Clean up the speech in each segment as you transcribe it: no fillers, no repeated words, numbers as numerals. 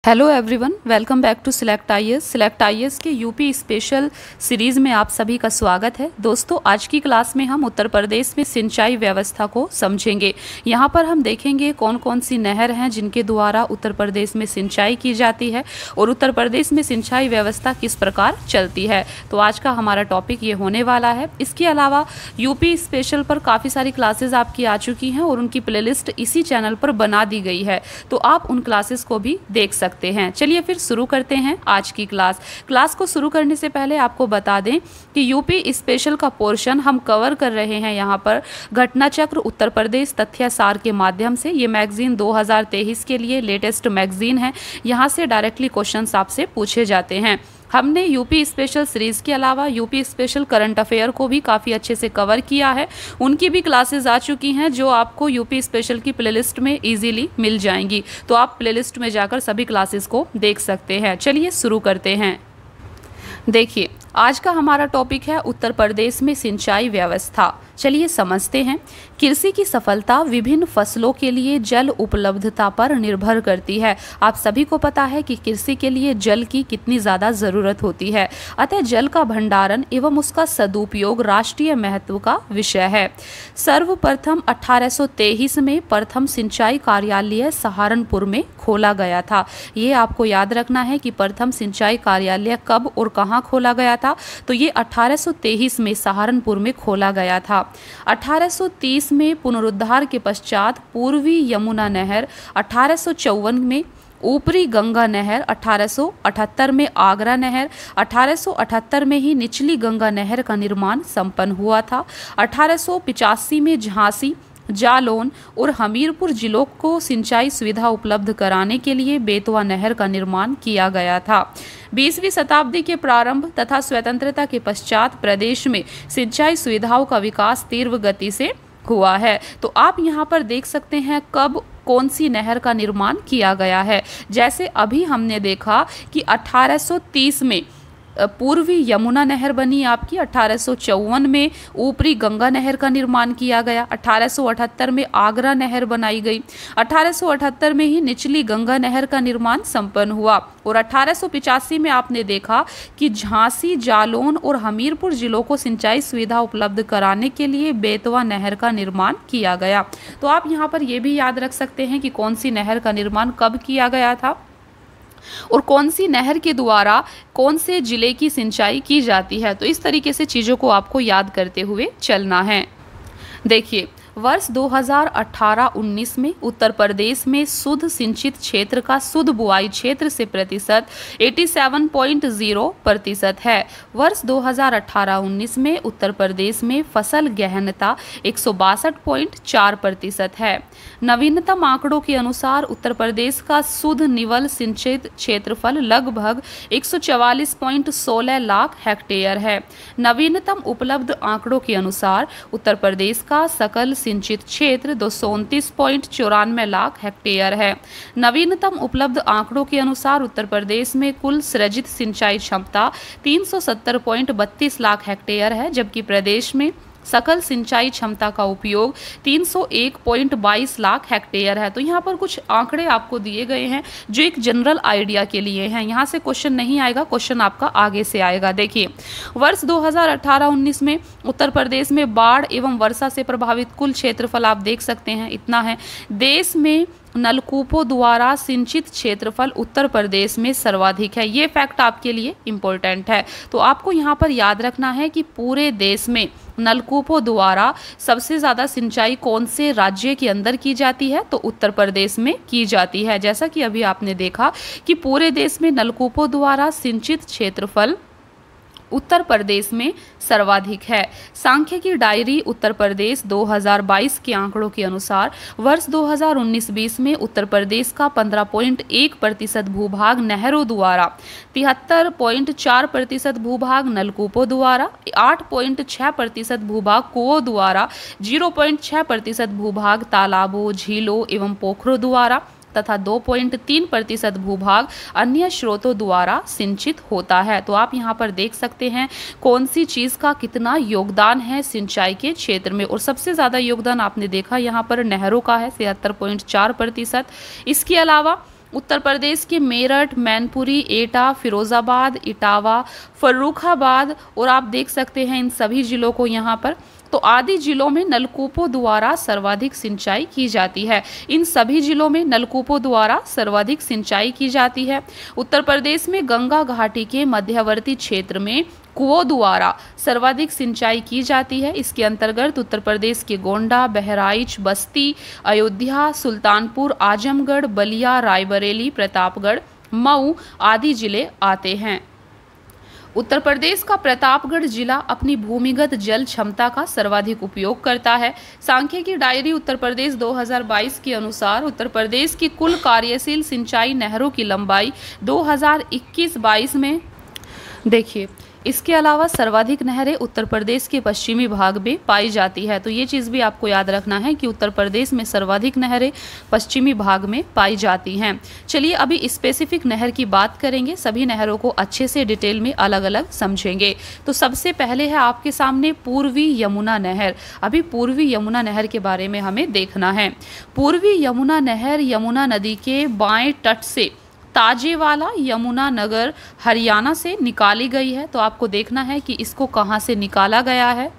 Hello everyone, welcome back to select IAS. Select IAS के UP special series में आप सभी का स्वागत है। दोस्तों, आज की क्लास में हम उत्तर प्रदेश में सिंचाई व्यवस्था को समझेंगे। यहाँ पर हम देखेंगे कौन कौन सी नहर हैं जिनके द्वारा उत्तर प्रदेश में सिंचाई की जाती है और उत्तर प्रदेश में सिंचाई व्यवस्था किस प्रकार चलती है। तो आज का हमारा टॉपिक ये होने वाला है। इसके अलावा यूपी स्पेशल पर काफ़ी सारी क्लासेज आपकी आ चुकी हैं और उनकी प्लेलिस्ट इसी चैनल पर बना दी गई है, तो आप उन क्लासेस को भी देख सकते हैं। चलिए फिर शुरू करते हैं आज की क्लास को शुरू करने से पहले आपको बता दें कि यूपी स्पेशल का पोर्शन हम कवर कर रहे हैं यहाँ पर घटना चक्र उत्तर प्रदेश तथ्यासार के माध्यम से। ये मैगजीन 2023 के लिए लेटेस्ट मैगजीन है। यहाँ से डायरेक्टली क्वेश्चंस आपसे पूछे जाते हैं। हमने यूपी स्पेशल सीरीज़ के अलावा यूपी स्पेशल करंट अफेयर को भी काफ़ी अच्छे से कवर किया है। उनकी भी क्लासेस आ चुकी हैं जो आपको यूपी स्पेशल की प्लेलिस्ट में इजीली मिल जाएंगी, तो आप प्लेलिस्ट में जाकर सभी क्लासेस को देख सकते हैं। चलिए शुरू करते हैं। देखिए, आज का हमारा टॉपिक है उत्तर प्रदेश में सिंचाई व्यवस्था। चलिए समझते हैं। कृषि की सफलता विभिन्न फसलों के लिए जल उपलब्धता पर निर्भर करती है। आप सभी को पता है कि कृषि के लिए जल की कितनी ज़्यादा ज़रूरत होती है, अतः जल का भंडारण एवं उसका सदुपयोग राष्ट्रीय महत्व का विषय है। सर्वप्रथम 1823 में प्रथम सिंचाई कार्यालय सहारनपुर में खोला गया था। ये आपको याद रखना है कि प्रथम सिंचाई कार्यालय कब और कहाँ खोला गया था। तो ये 1823 में सहारनपुर में खोला गया था। 1830 में पुनरुद्धार के पश्चात पूर्वी यमुना नहर, 1854 में ऊपरी गंगा नहर, 1878 में आगरा नहर, 1878 में ही निचली गंगा नहर का निर्माण संपन्न हुआ था। 1885 में झांसी, जालौन और हमीरपुर जिलों को सिंचाई सुविधा उपलब्ध कराने के लिए बेतवा नहर का निर्माण किया गया था। 20वीं शताब्दी के प्रारंभ तथा स्वतंत्रता के पश्चात प्रदेश में सिंचाई सुविधाओं का विकास तीव्र गति से हुआ है। तो आप यहाँ पर देख सकते हैं कब कौन सी नहर का निर्माण किया गया है। जैसे अभी हमने देखा कि 1830 में पूर्वी यमुना नहर बनी आपकी, 1854 में ऊपरी गंगा नहर का निर्माण किया गया, 1878 में आगरा नहर बनाई गई, 1878 में ही निचली गंगा नहर का निर्माण संपन्न हुआ और 1885 में आपने देखा कि झांसी, जालौन और हमीरपुर जिलों को सिंचाई सुविधा उपलब्ध कराने के लिए बेतवा नहर का निर्माण किया गया। तो आप यहाँ पर यह भी याद रख सकते हैं कि कौन सी नहर का निर्माण कब किया गया था और कौन सी नहर के द्वारा कौन से जिले की सिंचाई की जाती है। तो इस तरीके से चीज़ों को आपको याद करते हुए चलना है। देखिए, वर्ष 2018-19 में उत्तर प्रदेश में शुद्ध सिंचित क्षेत्र का शुद्ध बुआई क्षेत्र से प्रतिशत 87.0% है। वर्ष 2018-19 में उत्तर प्रदेश में फसल गहनता 162.4% है। नवीनतम आंकड़ों के अनुसार उत्तर प्रदेश का शुद्ध निवल सिंचित क्षेत्रफल लगभग 144.16 लाख हेक्टेयर है। नवीनतम उपलब्ध आंकड़ों के अनुसार उत्तर प्रदेश का सकल सिंचित क्षेत्र 229.94 लाख हेक्टेयर है। नवीनतम उपलब्ध आंकड़ों के अनुसार उत्तर प्रदेश में कुल सृजित सिंचाई क्षमता 370.32 लाख हेक्टेयर है, जबकि प्रदेश में सकल सिंचाई क्षमता का उपयोग 301.22 लाख हेक्टेयर है। तो यहाँ पर कुछ आंकड़े आपको दिए गए हैं जो एक जनरल आइडिया के लिए हैं। यहाँ से क्वेश्चन नहीं आएगा, क्वेश्चन आपका आगे से आएगा। देखिए, वर्ष 2018-19 में उत्तर प्रदेश में बाढ़ एवं वर्षा से प्रभावित कुल क्षेत्रफल आप देख सकते हैं इतना है। देश में नलकूपों द्वारा सिंचित क्षेत्रफल उत्तर प्रदेश में सर्वाधिक है। ये फैक्ट आपके लिए इम्पोर्टेंट है। तो आपको यहाँ पर याद रखना है कि पूरे देश में नलकूपों द्वारा सबसे ज़्यादा सिंचाई कौन से राज्य के अंदर की जाती है, तो उत्तर प्रदेश में की जाती है। जैसा कि अभी आपने देखा कि पूरे देश में नलकूपों द्वारा सिंचित क्षेत्रफल उत्तर प्रदेश में सर्वाधिक है। सांख्यिकी डायरी उत्तर प्रदेश 2022 के आंकड़ों के अनुसार वर्ष 2019-20 में उत्तर प्रदेश का 15.1% भूभाग नहरों द्वारा, 73.4% भूभाग नलकूपों द्वारा, 8.6% भूभाग कुओं द्वारा, 0.6% भूभाग तालाबों, झीलों एवं पोखरों द्वारा तथा 2.3% भूभाग अन्य स्रोतों द्वारा सिंचित होता है। तो आप यहाँ पर देख सकते हैं कौन सी चीज़ का कितना योगदान है सिंचाई के क्षेत्र में, और सबसे ज़्यादा योगदान आपने देखा यहाँ पर नहरों का है 73.4%। इसके अलावा उत्तर प्रदेश के मेरठ, मैनपुरी, एटा, फिरोजाबाद, इटावा, फर्रुखाबाद और आप देख सकते हैं इन सभी जिलों को यहाँ पर, तो आदि जिलों में नलकूपों द्वारा सर्वाधिक सिंचाई की जाती है। इन सभी जिलों में नलकूपों द्वारा सर्वाधिक सिंचाई की जाती है। उत्तर प्रदेश में गंगा घाटी के मध्यवर्ती क्षेत्र में कुओं द्वारा सर्वाधिक सिंचाई की जाती है। इसके अंतर्गत उत्तर प्रदेश के गोंडा, बहराइच, बस्ती, अयोध्या, सुल्तानपुर, आजमगढ़, बलिया, रायबरेली, प्रतापगढ़, मऊ आदि जिले आते हैं। उत्तर प्रदेश का प्रतापगढ़ जिला अपनी भूमिगत जल क्षमता का सर्वाधिक उपयोग करता है। सांख्यिकी डायरी उत्तर प्रदेश 2022 के अनुसार उत्तर प्रदेश की कुल कार्यशील सिंचाई नहरों की लंबाई 2021-22 में देखिए। इसके अलावा सर्वाधिक नहरें उत्तर प्रदेश के पश्चिमी भाग में पाई जाती है, तो ये चीज़ भी आपको याद रखना है कि उत्तर प्रदेश में सर्वाधिक नहरें पश्चिमी भाग में पाई जाती हैं। चलिए अभी स्पेसिफिक नहर की बात करेंगे, सभी नहरों को अच्छे से डिटेल में अलग अलग समझेंगे। तो सबसे पहले है आपके सामने पूर्वी यमुना नहर। अभी पूर्वी यमुना नहर के बारे में हमें देखना है। पूर्वी यमुना नहर यमुना नदी के बाएं तट से ताजेवाला यमुना नगर हरियाणा से निकाली गई है। तो आपको देखना है कि इसको कहाँ से निकाला गया है।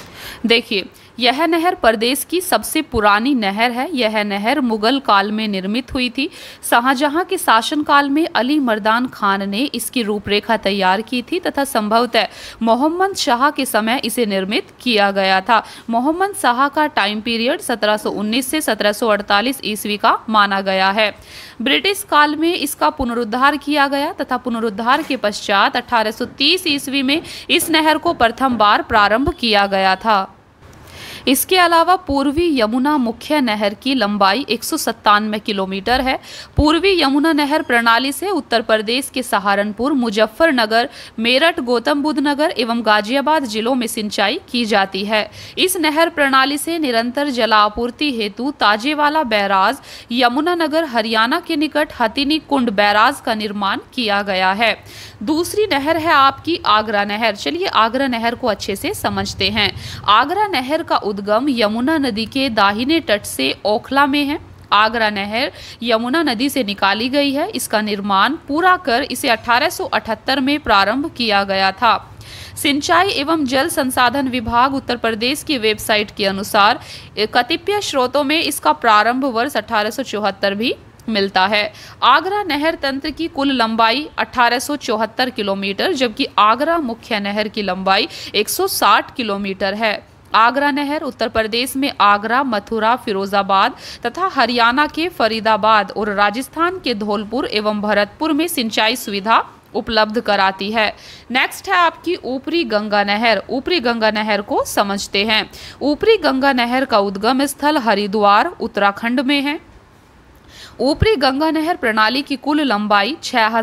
देखिए यह नहर प्रदेश की सबसे पुरानी नहर है। यह नहर मुगल काल में निर्मित हुई थी। शाहजहां के शासनकाल में अली मर्दान खान ने इसकी रूपरेखा तैयार की थी तथा संभवतः मोहम्मद शाह के समय इसे निर्मित किया गया था। मोहम्मद शाह का टाइम पीरियड 1719 से 1748 ईस्वी का माना गया है। ब्रिटिश काल में इसका पुनरुद्धार किया गया तथा पुनरुद्धार के पश्चात 1830 ईस्वी में इस नहर को प्रथम बार प्रारंभ किया गया था। इसके अलावा पूर्वी यमुना मुख्य नहर की लंबाई 197 किलोमीटर है। पूर्वी यमुना नहर प्रणाली से उत्तर प्रदेश के सहारनपुर, मुजफ्फरनगर, मेरठ, गौतम बुद्ध नगर एवं गाजियाबाद जिलों में सिंचाई की जाती है। इस नहर प्रणाली से निरंतर जलापूर्ति हेतु ताजेवाला बैराज, यमुनानगर हरियाणा के निकट हथिनी कुंड बैराज का निर्माण किया गया है। दूसरी नहर है आपकी आगरा नहर। चलिए आगरा नहर को अच्छे से समझते हैं। आगरा नहर का उद्गम यमुना नदी के दाहिने तट से ओखला में है। आगरा नहर यमुना नदी से निकाली गई है। इसका निर्माण पूरा कर इसे 1878 में प्रारंभ किया गया था। सिंचाई एवं जल संसाधन विभाग उत्तर प्रदेश की वेबसाइट के अनुसार कतिपय स्रोतों में इसका प्रारंभ वर्ष 1874 भी मिलता है। आगरा नहर तंत्र की कुल लंबाई 1874 किलोमीटर जबकि आगरा मुख्य नहर की लंबाई 160 किलोमीटर है। आगरा नहर उत्तर प्रदेश में आगरा, मथुरा, फिरोजाबाद तथा हरियाणा के फरीदाबाद और राजस्थान के धौलपुर एवं भरतपुर में सिंचाई सुविधा उपलब्ध कराती है। नेक्स्ट है आपकी ऊपरी गंगा नहर। ऊपरी गंगा नहर को समझते हैं। ऊपरी गंगा नहर का उद्गम स्थल हरिद्वार उत्तराखंड में है। ऊपरी गंगा नहर प्रणाली की कुल लंबाई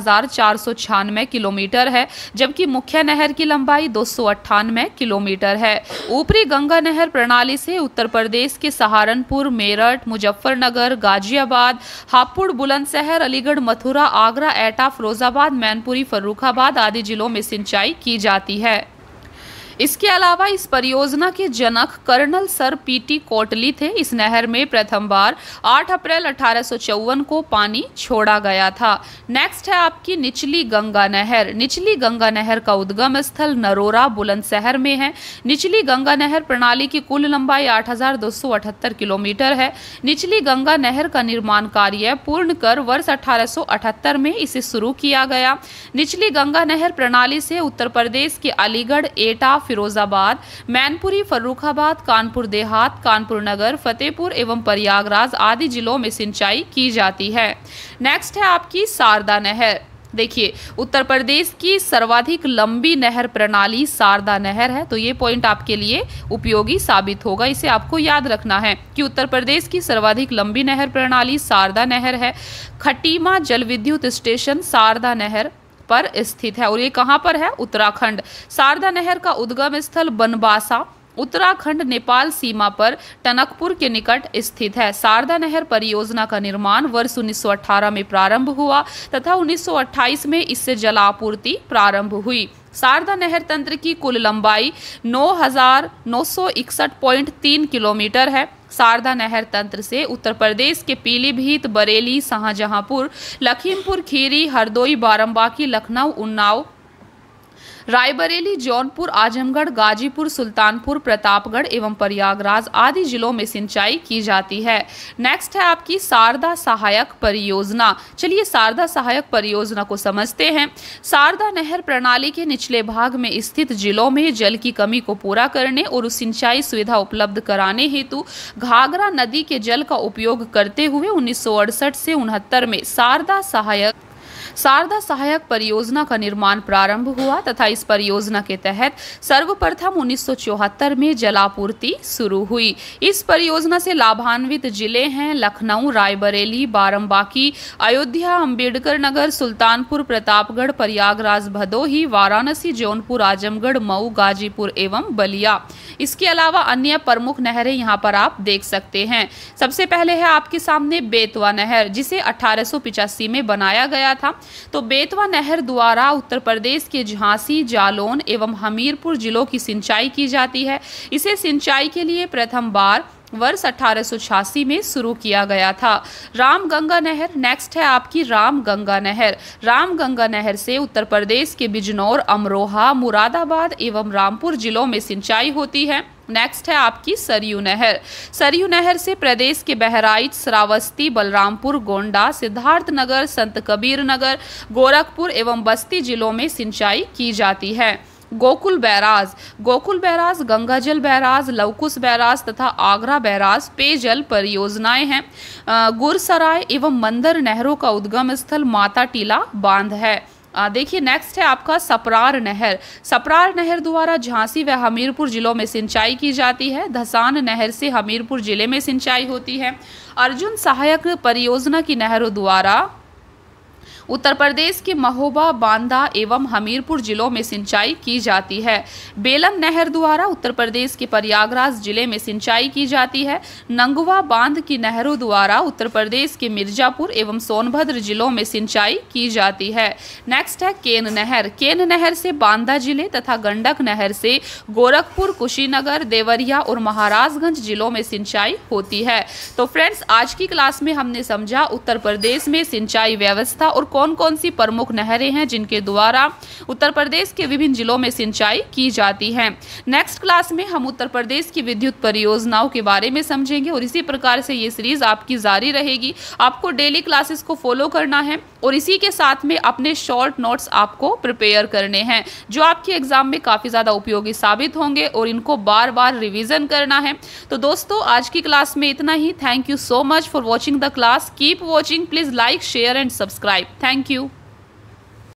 6496 किलोमीटर है जबकि मुख्य नहर की लंबाई 298 किलोमीटर है। ऊपरी गंगा नहर प्रणाली से उत्तर प्रदेश के सहारनपुर, मेरठ, मुजफ्फरनगर, गाजियाबाद, हापुड़, बुलंदशहर, अलीगढ़, मथुरा, आगरा, एटा, फिरोजाबाद, मैनपुरी, फर्रुखाबाद आदि जिलों में सिंचाई की जाती है। इसके अलावा इस परियोजना के जनक कर्नल सर पीटी कोटली थे। इस नहर में प्रथम बार 8 अप्रैल 1854 को पानी छोड़ा गया था। नेक्स्ट है आपकी निचली गंगा नहर। निचली गंगा नहर का उद्गम स्थल नरोरा, बुलंदशहर में है। निचली गंगा नहर प्रणाली की कुल लंबाई 8278 किलोमीटर है। निचली गंगा नहर का निर्माण कार्य पूर्ण कर वर्ष 1878 में इसे शुरू किया गया। निचली गंगा नहर प्रणाली से उत्तर प्रदेश के अलीगढ़, एटा, फिरोजाबाद, मैनपुरी, फर्रुखाबाद, कानपुर देहात, कानपुर नगर, फतेहपुर एवं प्रयागराज आदि जिलों में सिंचाई की जाती है। नेक्स्ट है आपकी शारदा नहर। देखिए उत्तर प्रदेश की सर्वाधिक लंबी नहर प्रणाली शारदा नहर है, तो ये पॉइंट आपके लिए उपयोगी साबित होगा। इसे आपको याद रखना है कि उत्तर प्रदेश की सर्वाधिक लंबी नहर प्रणाली शारदा नहर है। खटीमा जल विद्युत स्टेशन शारदा नहर पर स्थित है और ये कहाँ पर है? उत्तराखंड। शारदा नहर का उद्गम स्थल बनबासा उत्तराखंड नेपाल सीमा पर टनकपुर के निकट स्थित है। शारदा नहर परियोजना का निर्माण वर्ष 1918 में प्रारंभ हुआ तथा 1928 में इससे जलापूर्ति प्रारंभ हुई। शारदा नहर तंत्र की कुल लंबाई 9961.3 किलोमीटर है। शारदा नहर तंत्र से उत्तर प्रदेश के पीलीभीत, बरेली, शाहजहांपुर, लखीमपुर खीरी, हरदोई, बाराबंकी, लखनऊ, उन्नाव, रायबरेली, जौनपुर, आजमगढ़, गाजीपुर, सुल्तानपुर, प्रतापगढ़ एवं प्रयागराज आदि जिलों में सिंचाई की जाती है। नेक्स्ट है आपकी शारदा सहायक परियोजना। चलिए शारदा सहायक परियोजना को समझते हैं। शारदा नहर प्रणाली के निचले भाग में स्थित जिलों में जल की कमी को पूरा करने और सिंचाई सुविधा उपलब्ध कराने हेतु घाघरा नदी के जल का उपयोग करते हुए 1968 से 69 में शारदा सहायक परियोजना का निर्माण प्रारंभ हुआ तथा इस परियोजना के तहत सर्वप्रथम 1974 में जलापूर्ति शुरू हुई। इस परियोजना से लाभान्वित जिले हैं लखनऊ, रायबरेली, बाराबंकी, अयोध्या, अंबेडकर नगर, सुल्तानपुर, प्रतापगढ़, प्रयागराज, भदोही, वाराणसी, जौनपुर, आजमगढ़, मऊ, गाजीपुर एवं बलिया। इसके अलावा अन्य प्रमुख नहरें यहाँ पर आप देख सकते हैं। सबसे पहले है आपके सामने बेतवा नहर, जिसे 1885 में बनाया गया था। तो बेतवा नहर द्वारा उत्तर प्रदेश के झांसी, जालौन एवं हमीरपुर जिलों की सिंचाई की जाती है। इसे सिंचाई के लिए प्रथम बार वर्ष 1886 में शुरू किया गया था। रामगंगा नहर नेक्स्ट है आपकी रामगंगा नहर। रामगंगा नहर से उत्तर प्रदेश के बिजनौर, अमरोहा, मुरादाबाद एवं रामपुर जिलों में सिंचाई होती है। नेक्स्ट है आपकी सरयू नहर। सरयू नहर से प्रदेश के बहराइच, श्रावस्ती, बलरामपुर, गोंडा, सिद्धार्थनगर, संत कबीर नगर, गोरखपुर एवं बस्ती जिलों में सिंचाई की जाती है। Gokul barrage Gangajal barrage, Lavkush barrage तथा आगरा बैराज पेयजल परियोजनाएं हैं। गुरसराय एवं मंदर नहरों का उद्गम स्थल माता टीला बांध है। देखिए नेक्स्ट है आपका सपरार नहर। सपरार नहर द्वारा झांसी व हमीरपुर जिलों में सिंचाई की जाती है। धसान नहर से हमीरपुर जिले में सिंचाई होती है। अर्जुन सहायक परियोजना की नहरों द्वारा उत्तर प्रदेश के महोबा, बांदा एवं हमीरपुर जिलों में सिंचाई की जाती है। बेलम नहर द्वारा उत्तर प्रदेश के प्रयागराज जिले में सिंचाई की जाती है। नंगवा बांध की नहरों द्वारा उत्तर प्रदेश के मिर्जापुर एवं सोनभद्र जिलों में सिंचाई की जाती है। नेक्स्ट है केन नहर। केन नहर से बांदा जिले तथा गंडक नहर से गोरखपुर, कुशीनगर, देवरिया और महाराजगंज जिलों में सिंचाई होती है। तो फ्रेंड्स, आज की क्लास में हमने समझा उत्तर प्रदेश में सिंचाई व्यवस्था और कौन कौन सी प्रमुख नहरें हैं जिनके द्वारा उत्तर प्रदेश के विभिन्न जिलों में सिंचाई की जाती है। नेक्स्ट क्लास में हम उत्तर प्रदेश की विद्युत परियोजनाओं के बारे में समझेंगे और इसी प्रकार से ये सीरीज आपकी जारी रहेगी। आपको डेली क्लासेस को फॉलो करना है और इसी के साथ में अपने शॉर्ट नोट्स आपको प्रिपेयर करने हैं, जो आपके एग्जाम में काफी ज्यादा उपयोगी साबित होंगे और इनको बार बार रिवीजन करना है। तो दोस्तों, आज की क्लास में इतना ही। Thank you so much for watching the class. Keep watching, please like, share and subscribe. Thank you.